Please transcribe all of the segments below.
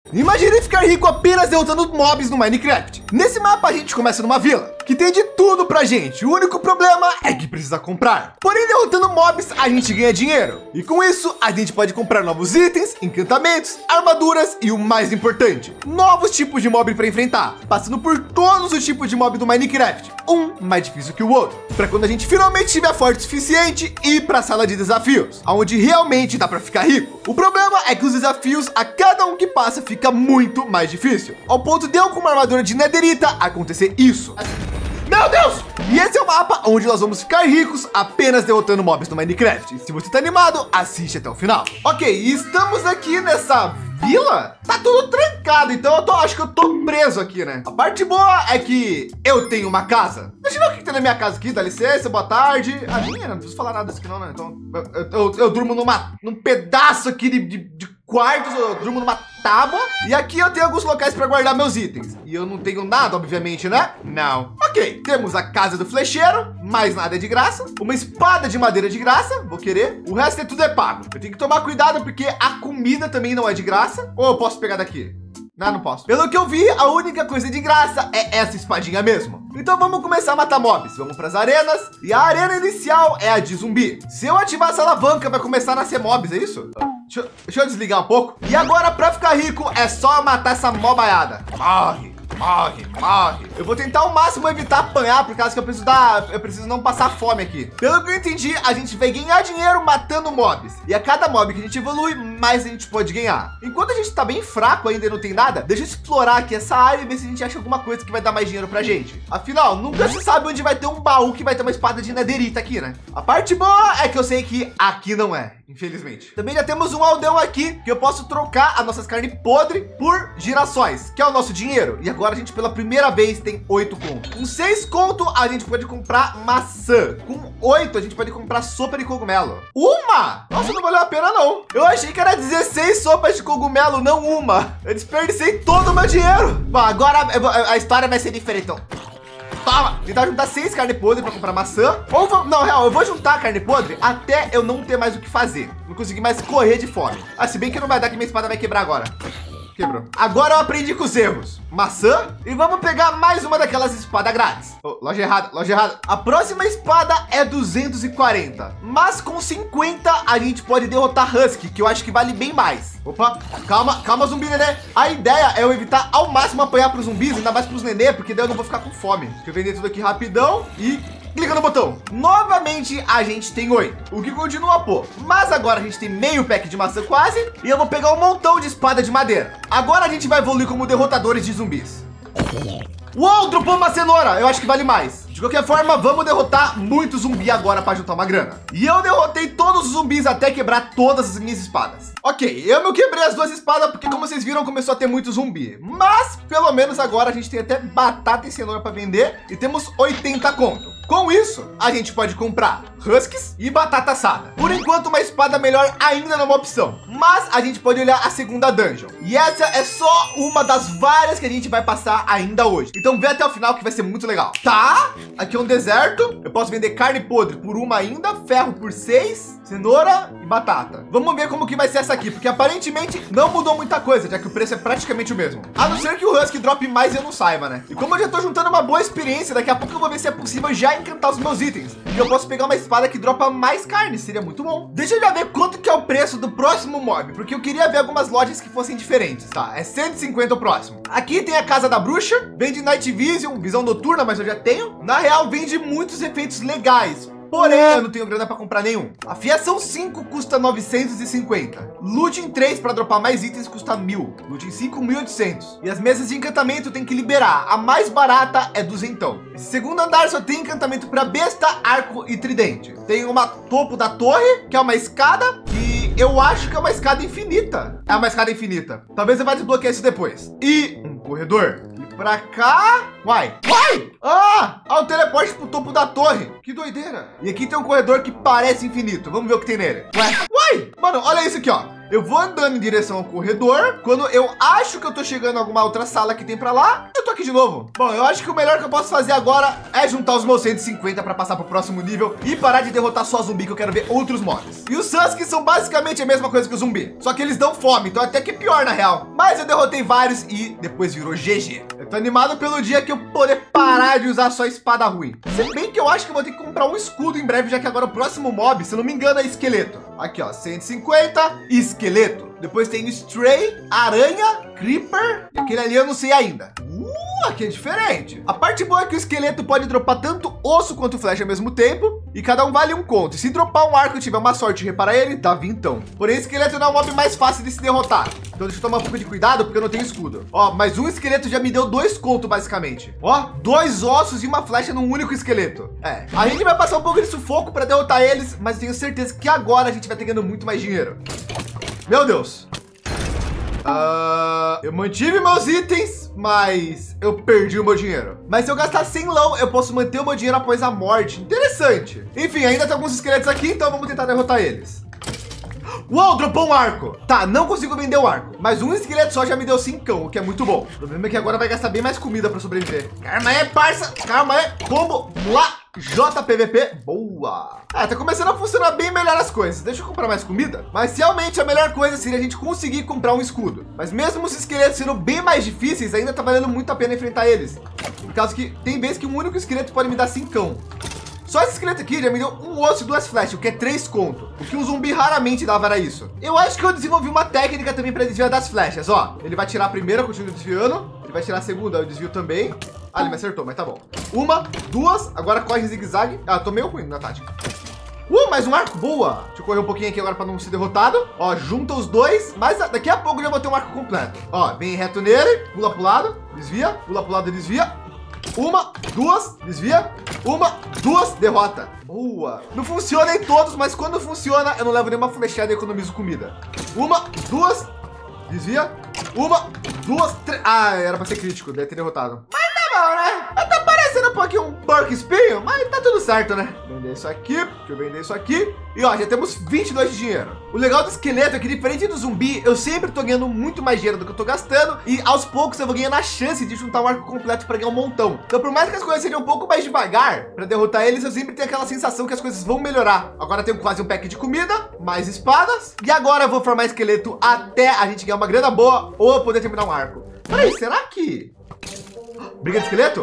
Imagine ficar rico apenas derrotando mobs no Minecraft. Nesse mapa a gente começa numa vila, que tem de tudo pra gente. O único problema é que precisa comprar. Porém, derrotando mobs, a gente ganha dinheiro. E com isso, a gente pode comprar novos itens, encantamentos, armaduras e o mais importante, novos tipos de mob para enfrentar, passando por todos os tipos de mob do Minecraft, um mais difícil que o outro, para quando a gente finalmente estiver forte o suficiente, ir para a sala de desafios, onde realmente dá para ficar rico. O problema é que os desafios, a cada um que passa, fica muito mais difícil, ao ponto de eu com uma armadura de netherita acontecer isso. Meu Deus! E esse é o mapa onde nós vamos ficar ricos apenas derrotando mobs no Minecraft. Se você tá animado, assiste até o final. Ok, estamos aqui nessa vila? Tá tudo trancado, então acho que eu tô preso aqui, né? A parte boa é que eu tenho uma casa. Deixa eu ver o que tem na minha casa aqui, dá licença, boa tarde. A minha, não preciso falar nada disso aqui não, né? Então, eu durmo num pedaço aqui de quartos, eu durmo numa tábua. E aqui eu tenho alguns locais para guardar meus itens. E eu não tenho nada, obviamente, né? Não. Ok, temos a casa do flecheiro, mais nada é de graça. Uma espada de madeira de graça, vou querer. O resto tudo é pago. Eu tenho que tomar cuidado porque a comida também não é de graça. Ou eu posso pegar daqui? Não posso. Pelo que eu vi, a única coisa de graça é essa espadinha mesmo. Então vamos começar a matar mobs. Vamos para as arenas. E a arena inicial é a de zumbi. Se eu ativar essa alavanca, vai começar a nascer mobs, é isso? Deixa eu desligar um pouco. E agora, para ficar rico, é só matar essa mobaiada. Morre. Morre, morre. Eu vou tentar ao máximo evitar apanhar, por causa que eu preciso não passar fome aqui. Pelo que eu entendi, a gente vai ganhar dinheiro matando mobs. E a cada mob que a gente evolui, mais a gente pode ganhar. Enquanto a gente tá bem fraco ainda e não tem nada, deixa eu explorar aqui essa área e ver se a gente acha alguma coisa que vai dar mais dinheiro pra gente. Afinal, nunca se sabe onde vai ter um baú que vai ter uma espada de netherita aqui, né? A parte boa é que eu sei que aqui não é, infelizmente. Também já temos um aldeão aqui que eu posso trocar as nossas carnes podres por girassóis, que é o nosso dinheiro. E agora a gente pela primeira vez tem 8 conto. Com 6 conto a gente pode comprar maçã. Com 8 a gente pode comprar sopa de cogumelo. Uma! Nossa, não valeu a pena não. Eu achei que era 16 sopas de cogumelo, não uma. Eu desperdicei todo o meu dinheiro. Bom, agora a história vai ser diferente então. Toma! Tentar juntar 6 carne podre para comprar maçã. Ou não, real, eu vou juntar carne podre até eu não ter mais o que fazer. Não conseguir mais correr de fome. Ah, se bem que não vai dar que minha espada vai quebrar agora. Quebrou. Agora eu aprendi com os erros. Maçã. E vamos pegar mais uma daquelas espadas grátis. Oh, loja errada, loja errada. A próxima espada é 240. Mas com 50 a gente pode derrotar Husky, que eu acho que vale bem mais. Opa, calma zumbi nenê. A ideia é eu evitar ao máximo apanhar para os zumbis, ainda mais para os nenê, porque daí eu não vou ficar com fome. Deixa eu vender tudo aqui rapidão e... clica no botão. Novamente a gente tem 8, o que continua pouco. Mas agora a gente tem meio pack de maçã quase. E eu vou pegar um montão de espada de madeira. Agora a gente vai evoluir como derrotadores de zumbis. Uou, dropou uma cenoura. Eu acho que vale mais. De qualquer forma, vamos derrotar muito zumbi agora para juntar uma grana. E eu derrotei todos os zumbis até quebrar todas as minhas espadas. Ok, eu não quebrei as 2 espadas porque, como vocês viram, começou a ter muito zumbi. Mas, pelo menos agora a gente tem até batata e cenoura para vender. E temos 80 conto. Com isso, a gente pode comprar husks e batata assada. Por enquanto, uma espada melhor ainda não é uma opção. Mas a gente pode olhar a segunda dungeon. E essa é só uma das várias que a gente vai passar ainda hoje. Então vem até o final que vai ser muito legal. Tá, aqui é um deserto. Eu posso vender carne podre por 1 ainda, ferro por 6, cenoura e batata. Vamos ver como que vai ser essa aqui, porque aparentemente não mudou muita coisa, já que o preço é praticamente o mesmo. A não ser que o husky drop mais e eu não saiba, né? E como eu já tô juntando uma boa experiência, daqui a pouco eu vou ver se é possível já encantar os meus itens. E eu posso pegar uma espada que dropa mais carne, seria muito bom. Deixa eu já ver quanto que é o preço do próximo mob, porque eu queria ver algumas lojas que fossem diferentes, tá? É 150 o próximo. Aqui tem a casa da bruxa, vende Night Vision, visão noturna, mas eu já tenho. Na real, vende muitos efeitos legais. Porém, eu não tenho grana para comprar nenhum. A fiação 5 custa 950. Looting 3 para dropar mais itens custa 1000. Looting 5, 1800. E as mesas de encantamento tem que liberar. A mais barata é 200. Esse segundo andar só tem encantamento para besta, arco e tridente. Tem uma topo da torre, que é uma escada. E eu acho que é uma escada infinita. É uma escada infinita. Talvez eu vá desbloquear isso depois. E um corredor. E para cá... Uai! Ah, o teleporte pro topo da torre. Que doideira. E aqui tem um corredor que parece infinito. Vamos ver o que tem nele. Uai! Mano, olha isso aqui, ó. Eu vou andando em direção ao corredor. Quando eu acho que eu tô chegando a alguma outra sala que tem pra lá, eu tô aqui de novo. Bom, eu acho que o melhor que eu posso fazer agora é juntar os meus 150 para passar pro próximo nível e parar de derrotar só zumbi, que eu quero ver outros mobs. E os Suskies são basicamente a mesma coisa que o zumbi, só que eles dão fome, então até que é pior na real. Mas eu derrotei vários e depois virou GG. Eu tô animado pelo dia que eu poder parar de usar só espada ruim. Se bem que eu acho que eu vou ter que comprar um escudo em breve, já que agora o próximo mob, se eu não me engano, é esqueleto. Aqui, ó, 150, esqueleto. Depois tem Stray, aranha, creeper e aquele ali eu não sei ainda. Aqui é diferente. A parte boa é que o esqueleto pode dropar tanto osso quanto flecha ao mesmo tempo e cada um vale um conto. E se dropar um arco e tiver uma sorte de reparar ele, dá vintão. Porém, o esqueleto não é o mob mais fácil de se derrotar. Então deixa eu tomar um pouco de cuidado porque eu não tenho escudo. Ó, mas um esqueleto já me deu 2 contos basicamente. Ó, 2 ossos e uma flecha num único esqueleto. É, a gente vai passar um pouco de sufoco para derrotar eles, mas tenho certeza que agora a gente vai ter ganhando muito mais dinheiro. Meu Deus. Eu mantive meus itens, mas eu perdi o meu dinheiro. Mas se eu gastar 100 lão, eu posso manter o meu dinheiro após a morte. Interessante. Enfim, ainda tem alguns esqueletos aqui, então vamos tentar derrotar eles. Uou, dropou um arco. Tá, não consigo vender o arco, mas um esqueleto só já me deu 5, o que é muito bom. O problema é que agora vai gastar bem mais comida para sobreviver. Calma aí, parça. Calma aí. Combo. Vamos lá. JPVP. Boa. Tá começando a funcionar bem melhor as coisas. Deixa eu comprar mais comida. Mas realmente a melhor coisa seria a gente conseguir comprar um escudo. Mas mesmo os esqueletos sendo bem mais difíceis, ainda tá valendo muito a pena enfrentar eles. Por causa que tem vezes que um único esqueleto pode me dar 5. Só esse esqueleto aqui já me deu um osso e 2 flechas, o que é 3 conto. O que um zumbi raramente dava era isso. Eu acho que eu desenvolvi uma técnica também para desviar das flechas. Ó, ele vai tirar a primeira, eu continuo desviando. Ele vai tirar a segunda, eu desvio também. Ah, ele me acertou, mas tá bom. 1, 2, agora corre em zigue-zague. Ah, tô meio ruim na tática. Mais um arco, boa. Deixa eu correr um pouquinho aqui agora para não ser derrotado. Ó, junta os dois, mas daqui a pouco eu já vou ter um arco completo. Ó, vem reto nele, pula pro lado, desvia, pula pro lado e desvia. 1, 2, desvia. 1, 2, derrota. Boa. Não funciona em todos, mas quando funciona, eu não levo nenhuma flechada e economizo comida. 1, 2, desvia. 1, 2, 3. Ah, era para ser crítico, deve ter derrotado. Mas tá bom, né? Tá parecendo um pouquinho um porco espinho, mas tá tudo certo, né? Vender isso aqui, deixa eu vender isso aqui. E ó, já temos 22 de dinheiro. O legal do esqueleto é que, diferente do zumbi, eu sempre tô ganhando muito mais dinheiro do que eu tô gastando. E aos poucos eu vou ganhando a chance de juntar um arco completo para ganhar um montão. Então, por mais que as coisas sejam um pouco mais devagar para derrotar eles, eu sempre tenho aquela sensação que as coisas vão melhorar. Agora tenho quase um pack de comida, mais espadas. E agora eu vou formar esqueleto até a gente ganhar uma grana boa ou eu poder terminar um arco. Peraí, será que... Briga de esqueleto?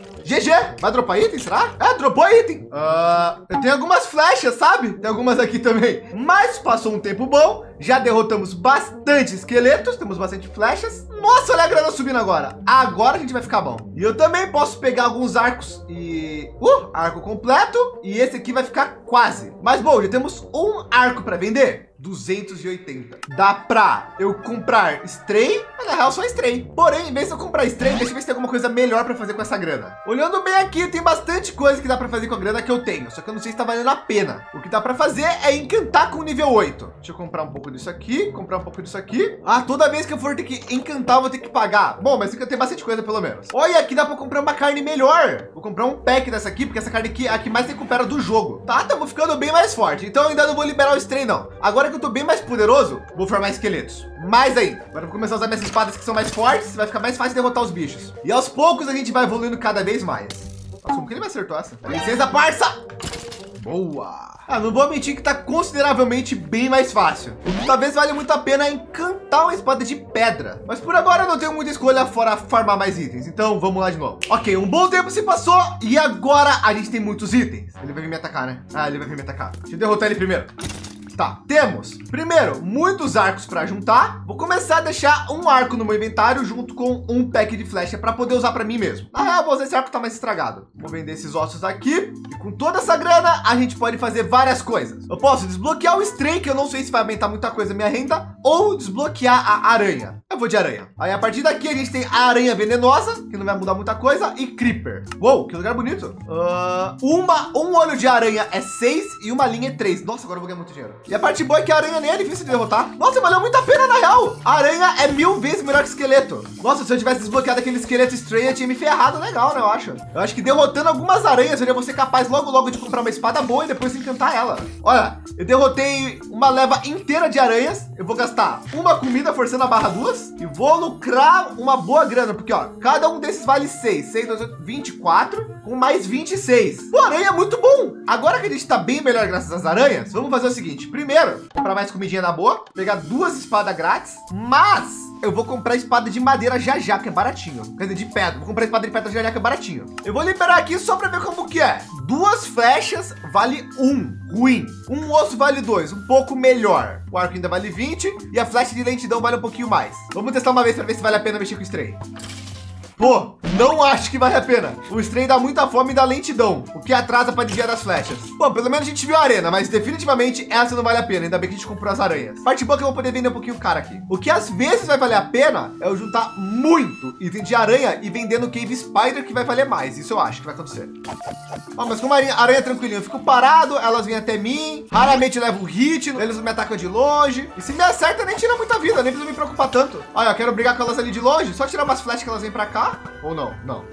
GG, vai dropar item, será? Dropou item. Eu tenho algumas flechas, sabe? Tem algumas aqui também. Mas passou um tempo bom. Já derrotamos bastante esqueletos. Temos bastante flechas. Nossa, olha a grana subindo agora. Agora a gente vai ficar bom. E eu também posso pegar alguns arcos e... arco completo. E esse aqui vai ficar quase. Mas bom, já temos um arco para vender. 280. Dá pra eu comprar Stray, mas na real só Stray. Porém, em vez de eu comprar Stray, deixa eu ver se tem alguma coisa melhor para fazer com essa grana. Olhando bem aqui, tem bastante coisa que dá para fazer com a grana que eu tenho. Só que eu não sei se tá valendo a pena. O que dá para fazer é encantar com nível 8. Deixa eu comprar um pouco disso aqui, comprar um pouco disso aqui. Toda vez que eu for ter que encantar, eu vou ter que pagar. Bom, mas tem bastante coisa pelo menos. Olha, aqui dá para comprar uma carne melhor. Vou comprar um pack dessa aqui, porque essa carne aqui é a que mais recupera do jogo. Tá, estamos ficando bem mais forte. Então eu ainda não vou liberar o Stray, não. Agora que eu tô bem mais poderoso, vou formar esqueletos. Mais ainda. Agora eu vou começar a usar minhas espadas que são mais fortes. Vai ficar mais fácil derrotar os bichos. E aos poucos a gente vai evoluindo cada vez mais. Nossa, como que ele me acertou essa? Dá licença, parça! Boa! Não vou mentir que tá consideravelmente bem mais fácil. O que talvez valha muito a pena é encantar uma espada de pedra. Mas por agora eu não tenho muita escolha fora farmar mais itens. Então vamos lá de novo. Ok, um bom tempo se passou e agora a gente tem muitos itens. Ele vai vir me atacar, né? Ele vai vir me atacar. Deixa eu derrotar ele primeiro. Tá, temos primeiro muitos arcos para juntar. Vou começar a deixar um arco no meu inventário junto com um pack de flecha para poder usar para mim mesmo. Vou usar esse arco, tá mais estragado. Vou vender esses ossos aqui e com toda essa grana a gente pode fazer várias coisas. Eu posso desbloquear o Stray, que eu não sei se vai aumentar muita coisa a minha renda, ou desbloquear a aranha. Eu vou de aranha. Aí a partir daqui a gente tem a aranha venenosa, que não vai mudar muita coisa, e creeper. Uou, que lugar bonito. Um olho de aranha é 6 e uma linha é 3. Nossa, agora eu vou ganhar muito dinheiro. E a parte boa é que a aranha nem é difícil de derrotar. Nossa, valeu muito a pena na real. A aranha é 1000 vezes melhor que o esqueleto. Nossa, se eu tivesse desbloqueado aquele esqueleto estranho, eu tinha me ferrado legal, né? Eu acho que derrotando algumas aranhas, eu vou ser capaz logo de comprar uma espada boa e depois encantar ela. Olha, eu derrotei uma leva inteira de aranhas. Eu vou gastar uma comida forçando a barra 2 e vou lucrar uma boa grana, porque ó, cada um desses vale 6, 6, 2, 8, 24, com mais 26. Pô, aranha é muito bom. Agora que a gente tá bem melhor graças às aranhas, vamos fazer o seguinte. Primeiro, comprar mais comidinha na boa, pegar 2 espadas grátis, mas eu vou comprar espada de madeira já, que é baratinho. Quer dizer, de pedra. Vou comprar espada de pedra já, que é baratinho. Eu vou liberar aqui só para ver como que é. 2 flechas vale 1. Ruim. Um osso vale 2. Um pouco melhor. O arco ainda vale 20. E a flecha de lentidão vale um pouquinho mais. Vamos testar uma vez para ver se vale a pena mexer com o estranho. Pô, não acho que vale a pena. O estranho dá muita fome e dá lentidão, o que atrasa para desviar das flechas. Bom, pelo menos a gente viu a arena, mas definitivamente essa não vale a pena. Ainda bem que a gente comprou as aranhas. Parte boa que eu vou poder vender um pouquinho caro aqui. O que às vezes vai valer a pena é eu juntar muito item de aranha e vender no Cave Spider, que vai valer mais. Isso eu acho que vai acontecer. Ó, mas como a aranha é tranquilinho, eu fico parado, elas vêm até mim, raramente levo um hit, eles não me atacam de longe. E se me acerta, nem tira muita vida, nem preciso me preocupar tanto. Olha, eu quero brigar com elas ali de longe, só tirar umas flechas que elas vêm pra cá. Ou não? Não.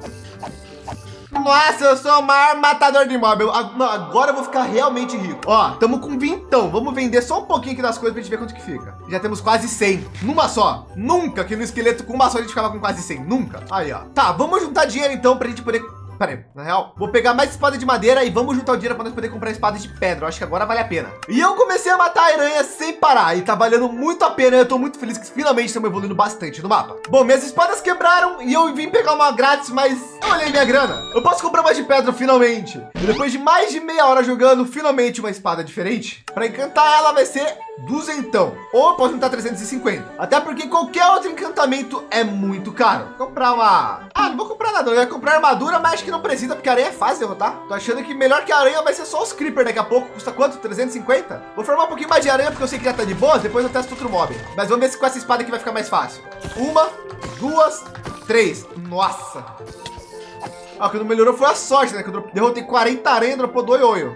Nossa, eu sou o maior matador de mob. Agora eu vou ficar realmente rico. Ó, tamo com 20. Vamos vender só um pouquinho aqui das coisas pra gente ver quanto que fica. Já temos quase 100. Numa só. Nunca que no esqueleto com uma só a gente ficava com quase 100. Nunca. Aí, ó. Tá, vamos juntar dinheiro então pra gente poder... Pera aí, na real, vou pegar mais espada de madeira e vamos juntar o dinheiro para nós poder comprar espada de pedra. Eu acho que agora vale a pena. E eu comecei a matar aranhas sem parar e tá valendo muito a pena. Eu tô muito feliz que finalmente estamos evoluindo bastante no mapa. Bom, minhas espadas quebraram e eu vim pegar uma grátis, mas eu olhei minha grana. Eu posso comprar uma de pedra finalmente. E depois de mais de meia hora jogando, finalmente uma espada diferente. Para encantar ela vai ser 200. Ou eu posso juntar 350. Até porque qualquer outro encantamento é muito caro. Vou comprar uma... Ah, não vou comprar nada. Eu ia comprar armadura, mas acho que não precisa, porque a aranha é fácil de derrotar. Tô achando que melhor que a aranha vai ser só os creeper daqui a pouco. Custa quanto? 350? Vou formar um pouquinho mais de aranha, porque eu sei que já tá de boa. Depois eu testo outro mob. Mas vamos ver se com essa espada aqui vai ficar mais fácil. 1, 2, 3. Nossa. Ah, o que não melhorou foi a sorte, né? Que eu derrotei 40 aranhas e dropou 2 oio.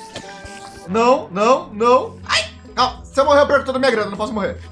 Não, não, não. Ai! Não, se eu morrer, eu perco toda a minha grana. Não posso morrer.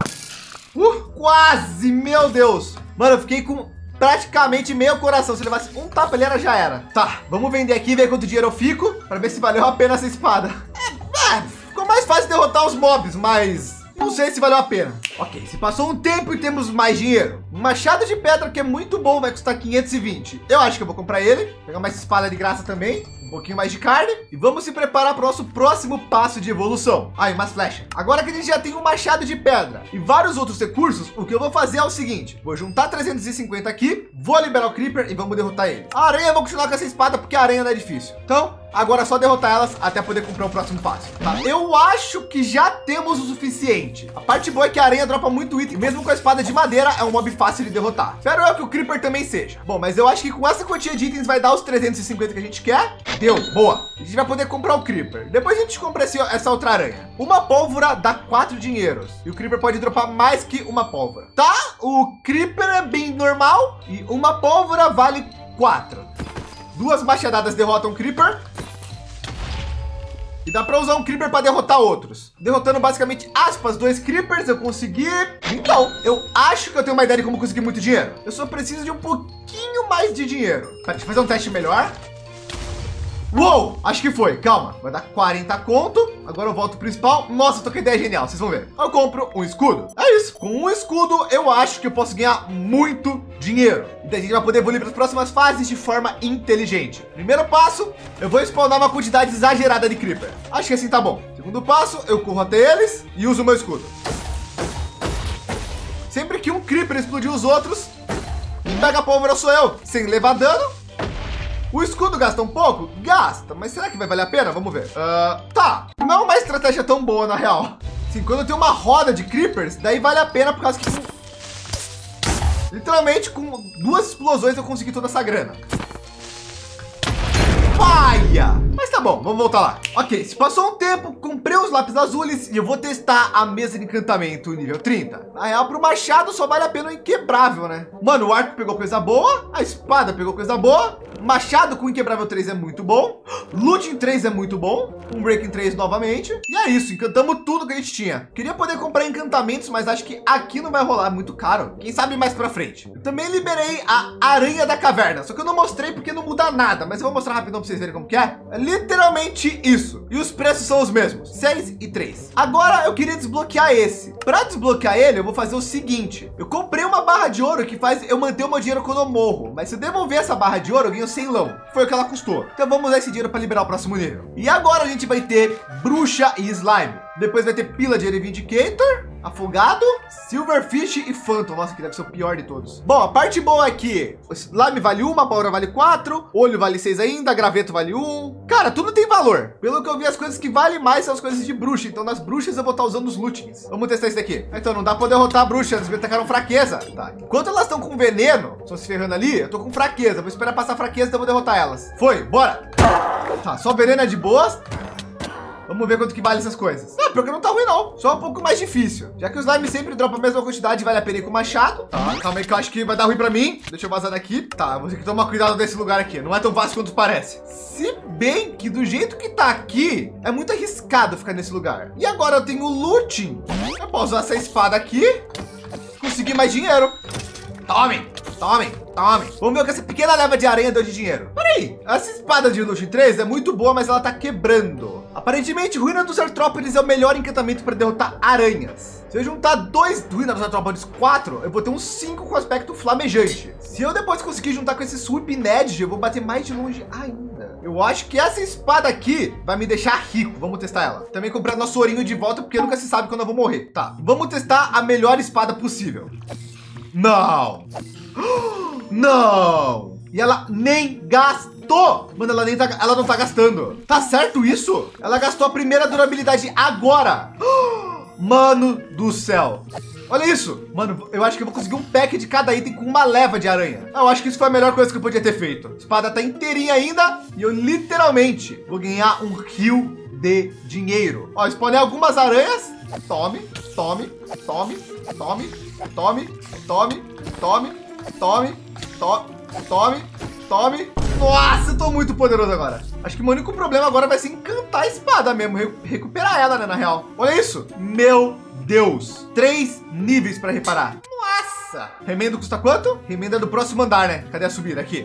Quase, meu Deus. Mano, eu fiquei com praticamente meio coração. Se levasse um tapa, ele já era. Tá, vamos vender aqui e ver quanto dinheiro eu fico para ver se valeu a pena essa espada. Ficou mais fácil derrotar os mobs, mas não sei se valeu a pena. Ok, se passou um tempo e temos mais dinheiro. Um machado de pedra que é muito bom, vai custar 520. Eu acho que eu vou comprar ele. Pegar mais espada de graça também. Um pouquinho mais de carne. E vamos se preparar para o nosso próximo passo de evolução. Aí, umas flechas. Agora que a gente já tem um machado de pedra e vários outros recursos, o que eu vou fazer é o seguinte. Vou juntar 350 aqui. Vou liberar o Creeper e vamos derrotar ele. A aranha eu vou continuar com essa espada porque a aranha não é difícil. Então, agora é só derrotar elas até poder comprar o próximo passo. Tá? Eu acho que já temos o suficiente. A parte boa é que a aranha dropa muito item. Mesmo com a espada de madeira, é um mob fácil de derrotar. Espero eu que o Creeper também seja. Bom, mas eu acho que com essa quantia de itens vai dar os 350 que a gente quer. Deu, boa. A gente vai poder comprar o Creeper. Depois a gente compra essa outra aranha. Uma pólvora dá 4 dinheiros. E o Creeper pode dropar mais que uma pólvora. Tá? O Creeper é bem normal. E uma pólvora vale 4. 2 machadadas derrotam o Creeper. E dá para usar um Creeper para derrotar outros. Derrotando basicamente, aspas, 2 Creepers, eu consegui. Então, eu acho que eu tenho uma ideia de como conseguir muito dinheiro. Eu só preciso de um pouquinho mais de dinheiro. Pera, deixa eu fazer um teste melhor. Uou, acho que foi. Calma, vai dar 40 conto. Agora eu volto pro spawn. Nossa, tô com a ideia genial, vocês vão ver. Eu compro um escudo. É isso. Com um escudo, eu acho que eu posso ganhar muito dinheiro. E daí a gente vai poder evoluir para as próximas fases de forma inteligente. Primeiro passo, eu vou spawnar uma quantidade exagerada de Creeper. Acho que assim tá bom. Segundo passo, eu corro até eles e uso o meu escudo. Sempre que um Creeper explodir os outros, quem pega a pólvora sou eu, sem levar dano. O escudo gasta um pouco? Gasta, mas será que vai valer a pena? Vamos ver. Tá, não é uma estratégia tão boa na real. Assim, quando eu tenho uma roda de Creepers, daí vale a pena por causa que... Literalmente, com 2 explosões eu consegui toda essa grana. Paia! Mas tá bom, vamos voltar lá. Ok, se passou um tempo, comprei os lápis azuis e eu vou testar a mesa de encantamento nível 30. Na real, pro machado só vale a pena o inquebrável, né? Mano, o arco pegou coisa boa, a espada pegou coisa boa, machado com inquebrável 3 é muito bom, looting 3 é muito bom, um breaking 3 novamente. E é isso, encantamos tudo que a gente tinha. Queria poder comprar encantamentos, mas acho que aqui não vai rolar, muito caro. Quem sabe mais pra frente. Eu também liberei a aranha da caverna, só que eu não mostrei porque não muda nada, mas eu vou mostrar rapidão pra vocês verem como que é. É literalmente isso. E os preços são os mesmos, 6 e 3. Agora eu queria desbloquear esse. Para desbloquear ele, eu vou fazer o seguinte. Eu comprei uma barra de ouro que faz eu manter o meu dinheiro quando eu morro. Mas se eu devolver essa barra de ouro, eu ganho 100 lão. Foi o que ela custou. Então vamos usar esse dinheiro para liberar o próximo nível. E agora a gente vai ter bruxa e slime. Depois vai ter pila de Vindicator, afogado, Silverfish e Phantom. Nossa, que deve ser o pior de todos. Bom, a parte boa aqui, o slime vale 1, a Baura vale 4, olho vale 6 ainda, graveto vale 1. Cara, tudo tem valor. Pelo que eu vi, as coisas que valem mais são as coisas de bruxa. Então nas bruxas eu vou estar usando os lootings. Vamos testar isso daqui. Então não dá pra derrotar a bruxa, eles me atacaram fraqueza. Tá. Enquanto elas estão com veneno, estão se ferrando ali, eu tô com fraqueza. Vou esperar passar a fraqueza, então eu vou derrotar elas. Foi, bora. Tá, só veneno é de boas. Vamos ver quanto que vale essas coisas. Ah, pior que não tá ruim não, só um pouco mais difícil. Já que o slime sempre dropa a mesma quantidade, vale a pena ir com o machado. Tá, calma aí que eu acho que vai dar ruim pra mim. Deixa eu vazar daqui. Tá, vou ter que tomar cuidado desse lugar aqui. Não é tão fácil quanto parece. Se bem que do jeito que tá aqui, é muito arriscado ficar nesse lugar. E agora eu tenho looting. Eu posso usar essa espada aqui. Conseguir mais dinheiro. Tome, tome, tome. Vamos ver o que essa pequena leva de aranha deu de dinheiro. Peraí, essa espada de Luxo 3 é muito boa, mas ela tá quebrando. Aparentemente, Ruína dos Artrópolis é o melhor encantamento para derrotar aranhas. Se eu juntar 2 Ruína dos Artrópolis 4, eu vou ter uns 5 com aspecto flamejante. Se eu depois conseguir juntar com esse Sweep Edge, eu vou bater mais de longe ainda. Eu acho que essa espada aqui vai me deixar rico. Vamos testar ela. Também comprar nosso ourinho de volta, porque nunca se sabe quando eu vou morrer. Tá, vamos testar a melhor espada possível. Não! Não! E ela nem gastou! Mano, ela não tá gastando. Tá certo isso? Ela gastou a primeira durabilidade agora. Mano do céu. Olha isso. Mano, eu acho que eu vou conseguir um pack de cada item com uma leva de aranha. Eu acho que isso foi a melhor coisa que eu podia ter feito. A espada tá inteirinha ainda e eu literalmente vou ganhar um rio de dinheiro. Ó, spawnei algumas aranhas. Tome, tome, tome, tome, tome, tome, tome, tome, tome, tome, tome. Nossa, eu tô muito poderoso agora. Acho que o único problema agora vai ser encantar a espada mesmo, recuperar ela, né, na real. Olha isso. Meu Deus. 3 níveis para reparar. Nossa. Remendo custa quanto? Remenda do próximo andar, né? Cadê a subida? Aqui.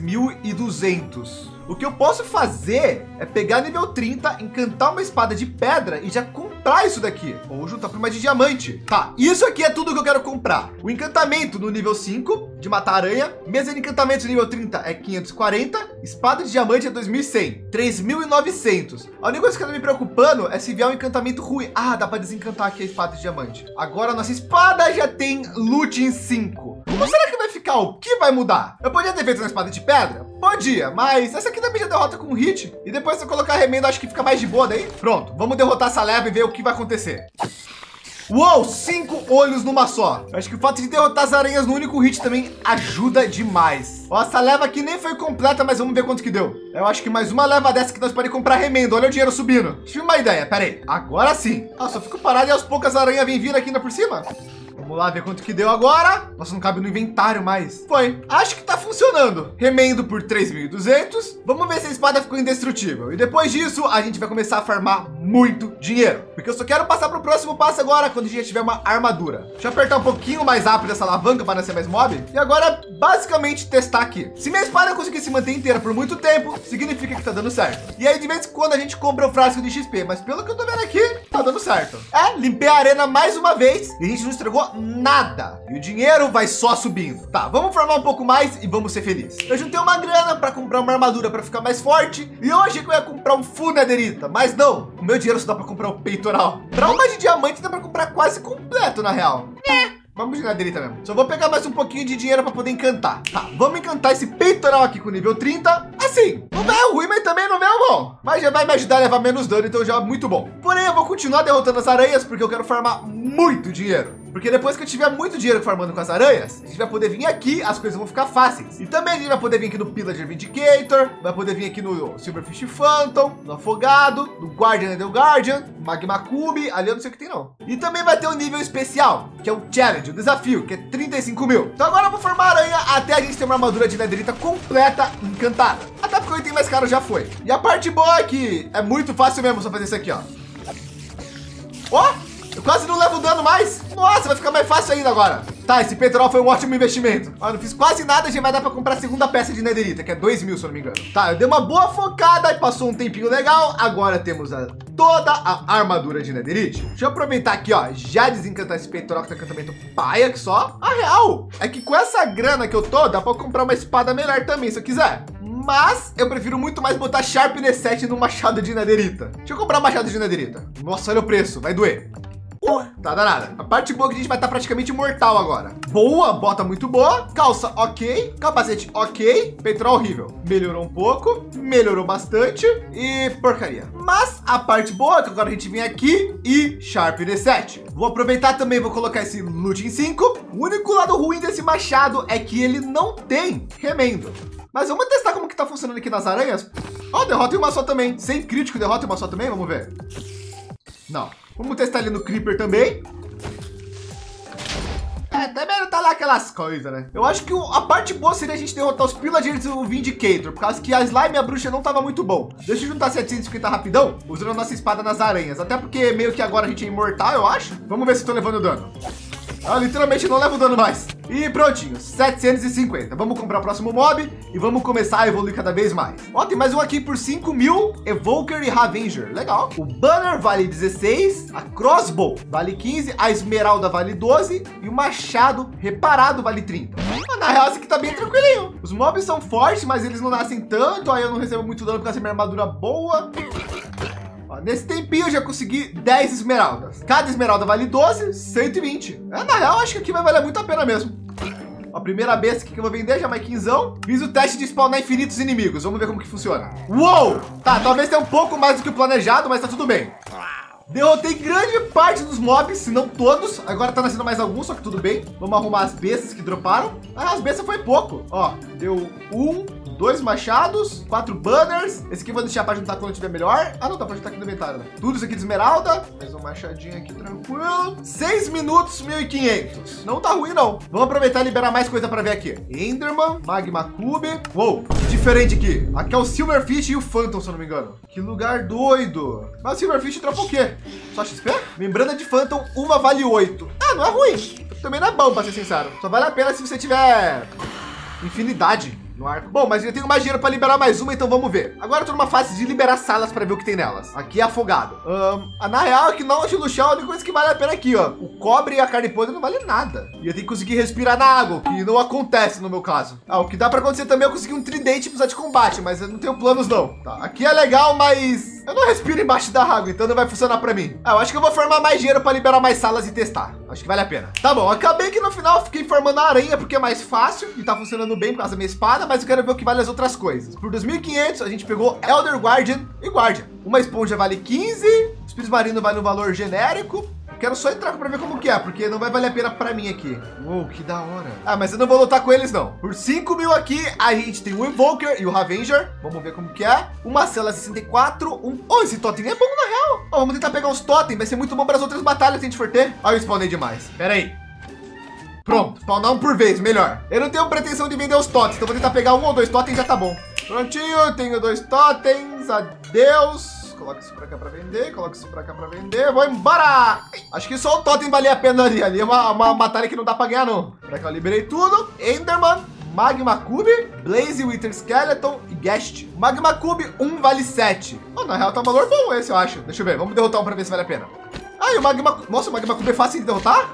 3.200. O que eu posso fazer é pegar nível 30, encantar uma espada de pedra e já comprar isso daqui. Ou juntar para uma de diamante. Tá, isso aqui é tudo que eu quero comprar. O encantamento no nível 5, de matar aranha. Mesa de encantamentos no nível 30 é 540. Espada de diamante é 2.100. 3.900. A única coisa que tá me preocupando é se vier um encantamento ruim. Ah, dá para desencantar aqui a espada de diamante. Agora nossa espada já tem loot em 5. Como será que vai ficar? O que vai mudar? Eu podia ter feito uma espada de pedra? Podia, mas essa aqui também já derrota com hit. E depois se eu colocar remendo, acho que fica mais de boa daí. Pronto, vamos derrotar essa leva e ver o que vai acontecer. Uou, 5 olhos numa só. Eu acho que o fato de derrotar as aranhas no único hit também ajuda demais. Ó, essa leva aqui nem foi completa, mas vamos ver quanto que deu. Eu acho que mais uma leva dessa que nós podemos comprar remendo. Olha o dinheiro subindo. Tive uma ideia, pera aí. Agora sim. Ah, só fico parado e aos poucos as aranhas vêm vir aqui ainda por cima. Vamos lá ver quanto que deu agora. Nossa, não cabe no inventário mais. Foi. Acho que tá funcionando. Remendo por 3.200. Vamos ver se a espada ficou indestrutível. E depois disso, a gente vai começar a farmar muito dinheiro. Porque eu só quero passar para o próximo passo agora, quando a gente já tiver uma armadura. Deixa eu apertar um pouquinho mais rápido essa alavanca para nascer mais mob. E agora, basicamente, testar aqui. Se minha espada conseguir se manter inteira por muito tempo, significa que tá dando certo. E aí, de vez em quando, a gente compra o frasco de XP. Mas pelo que eu tô vendo aqui, tá dando certo. É, limpei a arena mais uma vez. E a gente não estragou nada. E o dinheiro vai só subindo. Tá, vamos formar um pouco mais e vamos ser felizes. Eu juntei uma grana para comprar uma armadura para ficar mais forte. E hoje eu ia comprar um full netherita. Mas não, o meu dinheiro só dá para comprar o peitoral. Para uma de diamante dá para comprar quase completo, na real. Vamos de netherita mesmo. Só vou pegar mais um pouquinho de dinheiro para poder encantar. Tá, vamos encantar esse peitoral aqui com nível 30. Assim, não é ruim, mas também não é bom. Mas já vai me ajudar a levar menos dano, então já é muito bom. Porém, eu vou continuar derrotando as aranhas porque eu quero farmar muito dinheiro. Porque depois que eu tiver muito dinheiro farmando com as aranhas, a gente vai poder vir aqui, as coisas vão ficar fáceis. E também a gente vai poder vir aqui no Pillager Vindicator, vai poder vir aqui no Silverfish Phantom, no Afogado, no Guardian and the Guardian, Magma Cube, ali eu não sei o que tem não. E também vai ter um nível especial, que é o Challenge, o desafio, que é 35 mil. Então agora eu vou farmar a aranha até a gente ter uma armadura de netherita completa encantada. Até porque o item mais caro já foi. E a parte boa é que é muito fácil mesmo só fazer isso aqui, ó. Ó, eu quase não levo dano mais. Nossa, vai ficar mais fácil ainda agora. Tá, esse petróleo foi um ótimo investimento. Ó, não fiz quase nada, já vai dar para comprar a segunda peça de netherita, que é 2 mil, se eu não me engano. Tá, eu dei uma boa focada e passou um tempinho legal. Agora temos toda a armadura de netherite. Deixa eu aproveitar aqui, ó, já desencantar esse petróleo que tá encantamento paia que só. A real é que com essa grana que eu tô, dá para comprar uma espada melhor também, se eu quiser. Mas eu prefiro muito mais botar Sharpness 7 no machado de netherita. Deixa eu comprar machado de netherita. Nossa, olha o preço, vai doer. Tá danada. A parte boa é que a gente vai estar praticamente mortal agora. Boa, bota muito boa. Calça ok, capacete ok, petróleo horrível. Melhorou um pouco, melhorou bastante e porcaria. Mas a parte boa é que agora a gente vem aqui e Sharpness 7. Vou aproveitar também, vou colocar esse Looting 5. O único lado ruim desse machado é que ele não tem remendo. Mas vamos testar como que tá funcionando aqui nas aranhas. Ó, derrota em uma só também. Sem crítico, derrota em uma só também, vamos ver. Não. Vamos testar ali no Creeper também. É, também não tá lá aquelas coisas, né? Eu acho que a parte boa seria a gente derrotar os Pillagers e o Vindicator, por causa que a Slime e a Bruxa não tava muito bom. Deixa eu juntar 750 rapidão, usando a nossa espada nas aranhas. Até porque meio que agora a gente é imortal, eu acho. Vamos ver se eu tô levando dano. Ah, literalmente não levo dano mais. E prontinho, 750. Vamos comprar o próximo mob e vamos começar a evoluir cada vez mais. Ó, tem mais um aqui por 5 mil, Evoker e Ravager. Legal. O Banner vale 16, a Crossbow vale 15, a Esmeralda vale 12 e o Machado reparado vale 30. Mas na real, esse aqui tá bem tranquilinho. Os mobs são fortes, mas eles não nascem tanto. Aí eu não recebo muito dano por causa da minha armadura boa. Ó, nesse tempinho eu já consegui 10 esmeraldas. Cada esmeralda vale 12, 120. É, na real, acho que aqui vai valer muito a pena mesmo. A primeira besta que eu vou vender já mais 15. Fiz o teste de spawnar infinitos inimigos. Vamos ver como que funciona. Uou! Tá, talvez tenha um pouco mais do que o planejado, mas tá tudo bem. Derrotei grande parte dos mobs, se não todos. Agora tá nascendo mais alguns, só que tudo bem. Vamos arrumar as bestas que droparam. Ah, as bestas foi pouco. Ó, deu 2 machados, 4 banners. Esse aqui eu vou deixar para juntar quando tiver melhor. Ah, não, dá para juntar aqui no inventário, né? Tudo isso aqui de esmeralda. Mais um machadinho aqui, tranquilo. 6 minutos, 1.500. Não tá ruim, não. Vamos aproveitar e liberar mais coisa para ver aqui. Enderman, Magma Cube. Uou, diferente aqui. Aqui é o Silverfish e o Phantom, se eu não me engano. Que lugar doido. Mas o Silverfish dropa o quê? Só XP? Membrana de Phantom, uma vale 8. Ah, não é ruim. Também não é bom, para ser sincero. Só vale a pena se você tiver infinidade no arco. Bom, mas eu tenho mais dinheiro para liberar mais uma, então vamos ver. Agora eu tô numa fase de liberar salas para ver o que tem nelas. Aqui é afogado. Na real, que não no chão, a única coisa que vale a pena aqui, ó. O cobre e a carne podre não vale nada. E eu tenho que conseguir respirar na água, que não acontece no meu caso. Ah, o que dá para acontecer também é eu conseguir um tridente para usar de combate, mas eu não tenho planos não. Tá, aqui é legal, mas eu não respiro embaixo da água, então não vai funcionar para mim. Ah, eu acho que eu vou formar mais dinheiro para liberar mais salas e testar. Acho que vale a pena. Tá bom, acabei que no final fiquei formando a aranha porque é mais fácil e tá funcionando bem por causa da minha espada, mas eu quero ver o que vale as outras coisas. Por 2.500 a gente pegou Elder Guardian e Guardian. Uma esponja vale 15, o espírito marino vale um valor genérico. Quero só entrar para ver como que é, porque não vai valer a pena para mim aqui. Uou, que da hora. Ah, mas eu não vou lutar com eles não. Por 5 mil aqui, a gente tem o Evoker e o Ravager. Vamos ver como que é. Uma cela 64. Oh, esse totem é bom na real. Oh, vamos tentar pegar os totens. Vai ser muito bom para as outras batalhas se a gente for ter. Ah, eu spawnei demais. Pera aí. Pronto, spawnar um por vez, melhor. Eu não tenho pretensão de vender os totens, então vou tentar pegar 1 ou 2 totens, já tá bom. Prontinho, eu tenho 2 totens. Adeus. Coloca isso pra cá pra vender, coloca isso pra cá pra vender. Vou embora! Acho que só o totem valia a pena ali. Ali é uma batalha que não dá pra ganhar, não. Pra cá eu liberei tudo. Enderman, Magma Cube, Blaze, Wither Skeleton e Guest. Magma Cube, 1 vale 7. Oh, na real tá um valor bom esse, eu acho. Deixa eu ver, vamos derrotar um pra ver se vale a pena. Ah, e o Magma... Nossa, o Magma Cube é fácil de derrotar?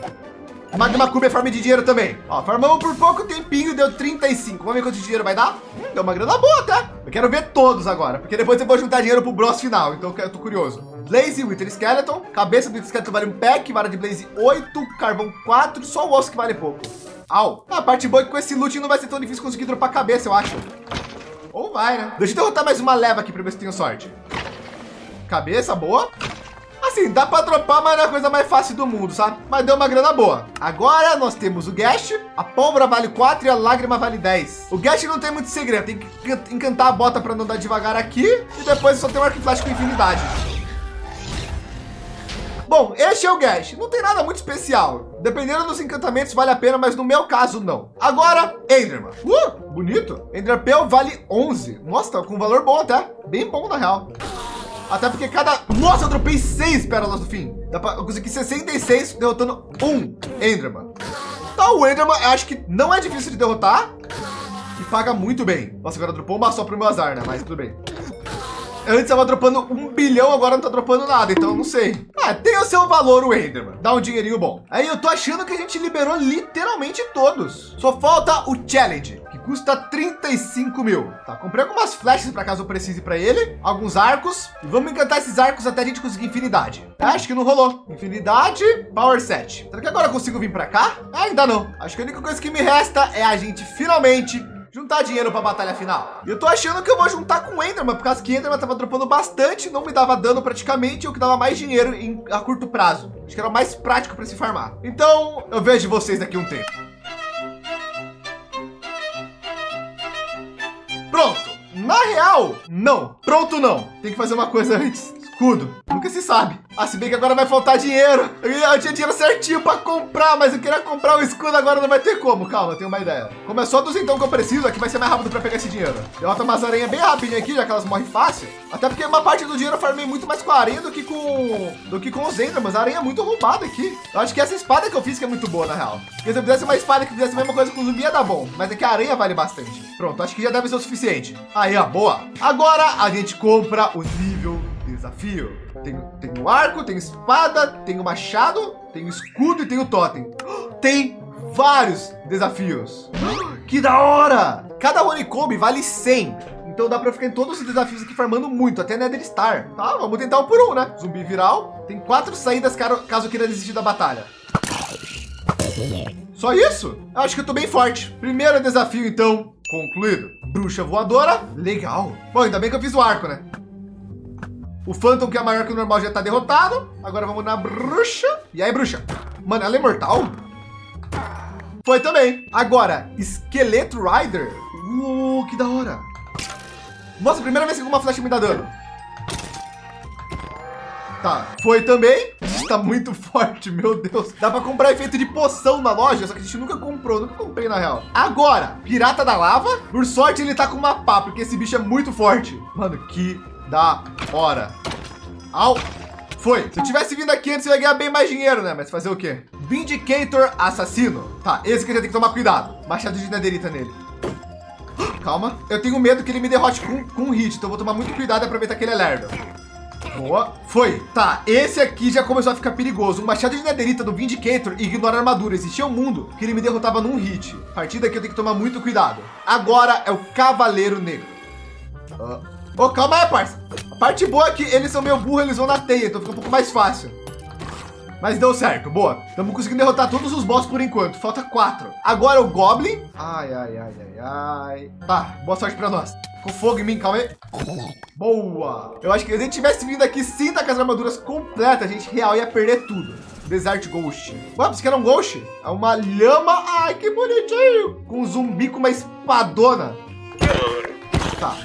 Magma Cube é farm de dinheiro também. Ó, farmamos por pouco tempinho e deu 35. Vamos ver quanto dinheiro vai dar? Deu uma grana boa até. Eu quero ver todos agora, porque depois eu vou juntar dinheiro pro boss final. Então eu tô curioso. Blaze, Wither Skeleton. Cabeça do Wither Skeleton vale 1 pack. Vara de Blaze 8. Carvão 4. Só o osso que vale pouco. Au. A parte boa é que com esse loot não vai ser tão difícil conseguir dropar a cabeça, eu acho. Ou vai, né? Deixa eu derrotar mais uma leva aqui pra ver se tenho sorte. Cabeça, boa. A Assim, dá pra dropar, mas não é a coisa mais fácil do mundo, sabe? Mas deu uma grana boa. Agora nós temos o Gash, a pólvora vale 4 e a lágrima vale 10. O Gash não tem muito segredo, tem que encantar a bota pra não dar devagar aqui. E depois só tem um arco e flecha com infinidade. Bom, este é o Gash. Não tem nada muito especial. Dependendo dos encantamentos vale a pena, mas no meu caso não. Agora, Enderman. Bonito. Ender Pearl vale 11. Nossa, tá com um valor bom até. Bem bom na real. Até porque cada... Nossa, eu dropei 6 pérolas no fim. Dá pra conseguir 66 derrotando um Enderman. Então o Enderman eu acho que não é difícil de derrotar. E paga muito bem. Nossa, agora dropou uma só pro meu azar, né? Mas tudo bem. Antes tava dropando 1 bilhão, agora não tá dropando nada, então eu não sei. Tem o seu valor o Enderman. Dá um dinheirinho bom. Aí eu tô achando que a gente liberou literalmente todos. Só falta o Challenge, que custa 35 mil. Tá, comprei algumas flechas para caso eu precise para ele. Alguns arcos. E vamos encantar esses arcos até a gente conseguir infinidade. Acho que não rolou. Infinidade, Power 7. Será que agora eu consigo vir para cá? Ainda não. Acho que a única coisa que me resta é a gente finalmente... juntar dinheiro para a batalha final. E eu tô achando que eu vou juntar com o Enderman, por causa que Enderman tava dropando bastante, não me dava dano praticamente, e o que dava mais dinheiro a curto prazo. Acho que era mais prático para se farmar. Então, eu vejo vocês daqui a um tempo. Pronto. Na real, não. Pronto, não. Tem que fazer uma coisa antes. Escudo. Nunca se sabe. Se bem que agora vai faltar dinheiro. Eu tinha dinheiro certinho para comprar, mas eu queria comprar o escudo, agora não vai ter como. Calma, eu tenho uma ideia. Como é só dos então que eu preciso, aqui vai ser mais rápido para pegar esse dinheiro. Derrota umas aranhas bem rapidinho aqui, já que elas morrem fácil. Até porque uma parte do dinheiro eu farmei muito mais com a aranha do que com os Endermans. A aranha é muito roubada aqui. Eu acho que essa espada que eu fiz que é muito boa, na real. Porque se eu fizesse uma espada que fizesse a mesma coisa com o zumbi, ia dar bom. Mas é que a aranha vale bastante. Pronto, acho que já deve ser o suficiente. Aí, ó, boa. Agora a gente compra o nível desafio. Tem o arco, tem espada, tem o machado, tem o escudo e tem o totem. Tem vários desafios. Que da hora! Cada Honeycomb vale 100. Então dá pra ficar em todos os desafios aqui farmando muito, até Nether Star. Tá, vamos tentar um por um, né? Zumbi viral. Tem 4 saídas caso queira desistir da batalha. Só isso? Eu acho que eu tô bem forte. Primeiro desafio, então, concluído. Bruxa voadora. Legal. Bom, ainda bem que eu fiz o arco, né? O Phantom, que é maior que o normal, já tá derrotado. Agora vamos na bruxa. E aí, bruxa? Mano, ela é imortal? Foi também. Agora, Esqueleto Rider. Que da hora. Nossa, primeira vez que uma flecha me dá dano. Tá, foi também. Está muito forte, meu Deus. Dá pra comprar efeito de poção na loja, só que a gente nunca comprou. Nunca comprei, na real. Agora, Pirata da Lava. Por sorte, ele tá com uma pá, porque esse bicho é muito forte. Mano, que... da hora. Au. Foi. Se eu tivesse vindo aqui antes, eu ia ganhar bem mais dinheiro, né? Mas fazer o quê? Vindicator Assassino. Tá, esse que já tem que tomar cuidado. Machado de netherita nele. Calma. Eu tenho medo que ele me derrote com um hit. Então eu vou tomar muito cuidado e aproveitar que ele é lerdo. Boa. Foi. Tá, esse aqui já começou a ficar perigoso. O machado de netherita do Vindicator ignora a armadura. Existia um mundo que ele me derrotava num hit. A partir daqui eu tenho que tomar muito cuidado. Agora é o Cavaleiro Negro. Calma aí, parça. A parte boa é que eles são meio burros, eles vão na teia, então fica um pouco mais fácil. Mas deu certo, boa. Estamos conseguindo derrotar todos os boss por enquanto. Falta 4. Agora o Goblin. Ai. Tá, boa sorte pra nós. Com fogo em mim, calma aí. Boa. Eu acho que se a gente tivesse vindo aqui sem tá com as armaduras completas, a gente real ia perder tudo. Desert Ghost. Ué, você quer um Ghost? É uma lhama. Ai, que bonitinho. Com um zumbi com uma espadona. Tá.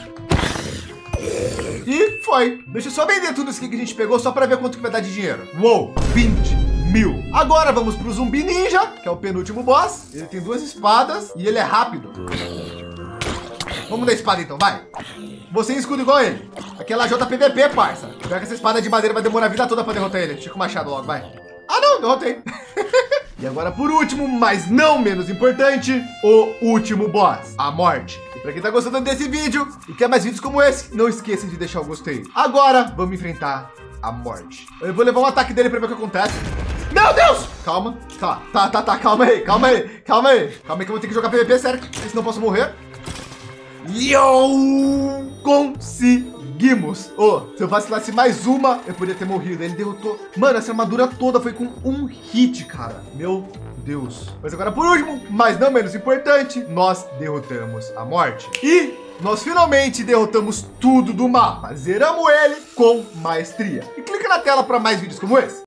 E foi. Deixa eu só vender tudo isso aqui que a gente pegou, só para ver quanto que vai dar de dinheiro. Uou, 20 mil. Agora vamos para o Zumbi Ninja, que é o penúltimo boss. Ele tem 2 espadas e ele é rápido. Vamos dar espada então, vai. Você escudo igual ele. Aquela JPVP, parça. Pior que essa espada de madeira vai demorar a vida toda para derrotar ele. Chico Machado logo, vai. Não, derrotei. E agora, por último, mas não menos importante, o último boss, a morte. E para quem tá gostando desse vídeo e quer mais vídeos como esse, não esqueça de deixar o gostei. Agora, vamos enfrentar a morte. Eu vou levar um ataque dele para ver o que acontece. Meu Deus! Calma. Tá. Calma aí que eu vou ter que jogar PVP, sério. Senão eu posso morrer. Conseguimos! Se eu vacilasse mais uma, eu poderia ter morrido. Ele derrotou. Mano, essa armadura toda foi com um hit, cara. Meu Deus. Mas agora, por último, mas não menos importante, nós derrotamos a morte. E nós finalmente derrotamos tudo do mapa. Zeramos ele com maestria. E clica na tela para mais vídeos como esse.